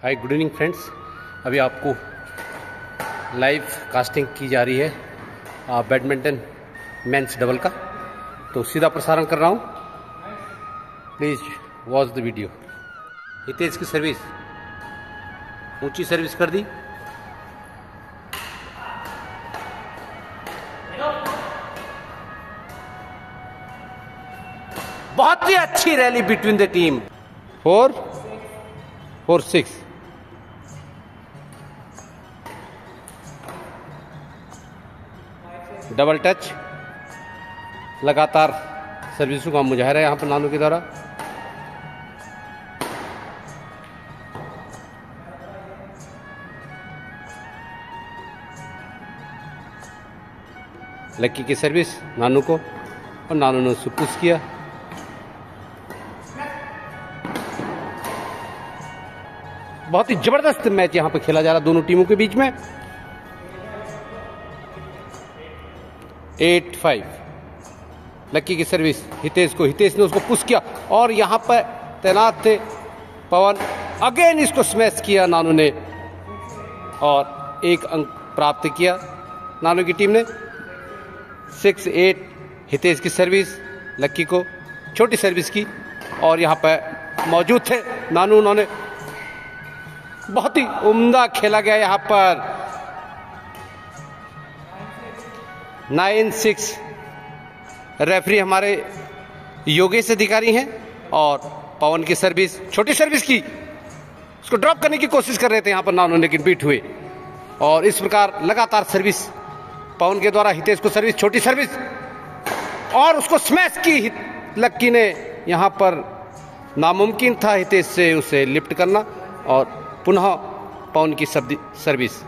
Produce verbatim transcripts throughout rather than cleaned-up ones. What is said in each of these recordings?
Hi good evening friends. अभी आपको live casting की जा रही है बैडमिंटन मेंस डबल का, तो सीधा प्रसारण कर रहा हूँ। Please watch the video. Hitesh की सर्विस, ऊंची सर्विस कर दी, बहुत ही अच्छी rally between the team. Four four six double touch, लगातार सर्विसों का मुजाहरा है यहाँ पर नानू के द्वारा। लक्की की सर्विस नानू को, और नानू ने उससे पुश किया। बहुत ही जबरदस्त मैच यहाँ पे खेला जा रहा दोनों टीमों के बीच में। एट फाइव लक्की की सर्विस हितेश को, हितेश ने उसको पुश किया और यहाँ पर तैनात थे पवन, अगेन इसको स्मैश किया नानू ने और एक अंक प्राप्त किया नानू की टीम ने। सिक्स एट हितेश की सर्विस लक्की को, छोटी सर्विस की, और यहाँ पर मौजूद थे नानू, उन्होंने बहुत ही उम्दा खेला गया यहाँ पर। नाइन सिक्स रेफरी हमारे योगेश अधिकारी हैं, और पवन की सर्विस, छोटी सर्विस की, उसको ड्रॉप करने की कोशिश कर रहे थे यहाँ पर नानू, लेकिन बीट हुए। और इस प्रकार लगातार सर्विस पवन के द्वारा हितेश को सर्विस, छोटी सर्विस, और उसको स्मैश की लक्की ने। यहाँ पर नामुमकिन था हितेश से उसे लिफ्ट करना, और पुनः पवन की service.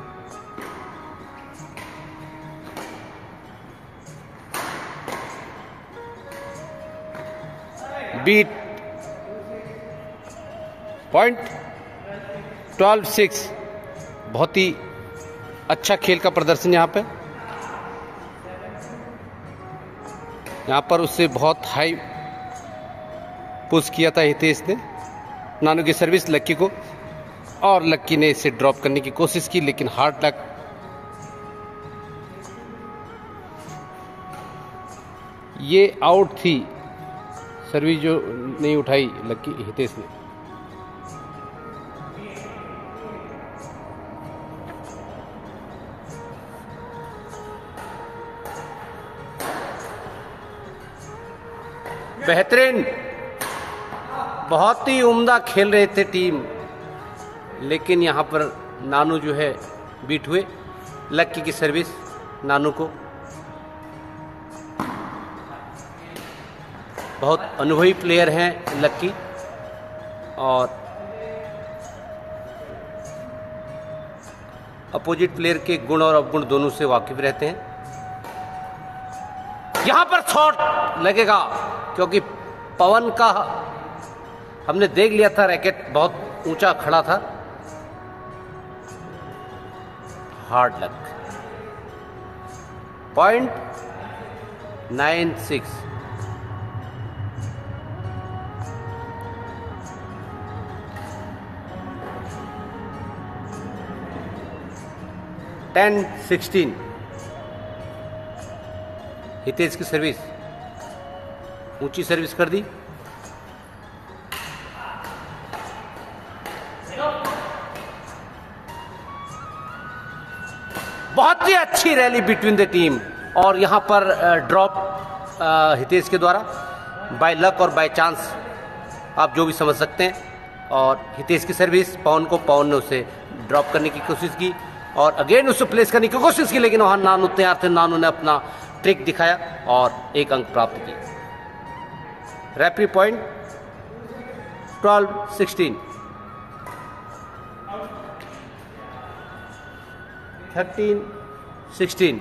Beat point twelve six. बहुत ही अच्छा खेल का प्रदर्शन यहाँ पे। यहाँ पर उससे बहुत हाई पुश किया था हितेश ने नानू की सर्विस लक्की को, और लक्की ने इसे ड्रॉप करने की कोशिश की, लेकिन हार्ड लक। ये आउट थी, सर्विस जो नहीं उठाई लक्की हितेश ने। बेहतरीन, बहुत ही उम्दा खेल रहे थे टीम, लेकिन यहाँ पर नानू जो है बीट हुए। लक्की की सर्विस नानू को, बहुत अनुभवी प्लेयर हैं लक्की, और अपोजिट प्लेयर के गुण और अवगुण दोनों से वाकिफ रहते हैं। यहां पर शॉट लगेगा, क्योंकि पवन का हमने देख लिया था, रैकेट बहुत ऊंचा खड़ा था। Hard luck. Point nine six. Ten sixteen Hitesh की सर्विस, ऊंची सर्विस कर दी, बहुत ही अच्छी रैली बिटवीन द टीम। और यहाँ पर ड्रॉप हितेश के द्वारा, बाय लक और बाय चांस, आप जो भी समझ सकते हैं। और हितेश की सर्विस पवन को, पवन ने उसे ड्रॉप करने की कोशिश की और अगेन उससे प्लेस करने की कोशिश की, लेकिन वहाँ नानू तैयार थे, नानू ने अपना ट्रिक दिखाया और एक अंक प्राप्त किया। Referee point twelve sixteen. Thirteen sixteen.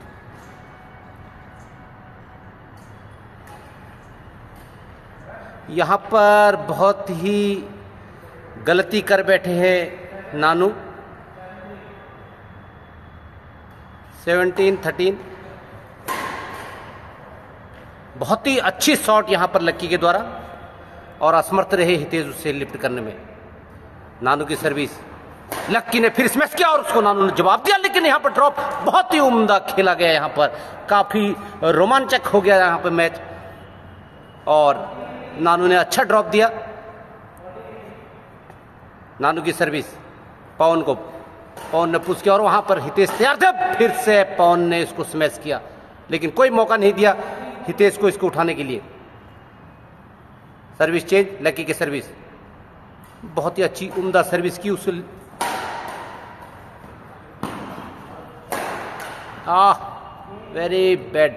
यहाँ पर बहुत ही गलती कर बैठे हैं नानू। Seventeen thirteen. बहुत ही अच्छी शॉट यहाँ पर लक्की के द्वारा, और असमर्थ रहे हितेश उससे लिफ्ट करने में। नानू की सर्विस, लक्की ने फिर स्मैश किया और उसको नानू ने जवाब दिया, लेकिन यहाँ पर ड्रॉप बहुत ही उम्दा खेला गया। यहाँ पर काफी रोमांचक हो गया यहाँ पर मैच और नानू ने अच्छा ड्रॉप दिया। नानू की सर्विस, पवन को, पवन ने पुश किया और वहां पर हितेश तैयार थे, फिर से पवन ने इसको स्मैश किया, लेकिन कोई मौका नहीं दिया हितेश को इसको उठाने के लिए। सर्विस चेंज, लकी की सर्विस, बहुत ही अच्छी उम्दा सर्विस की उस आह वेरी बैड।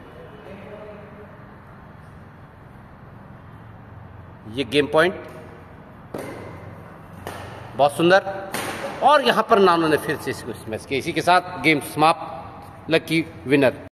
ये गेम पॉइंट बहुत सुंदर और यहां पर नानू ने फिर से इसको स्मैश किया। इसी के साथ गेम समाप्त, लकी विनर।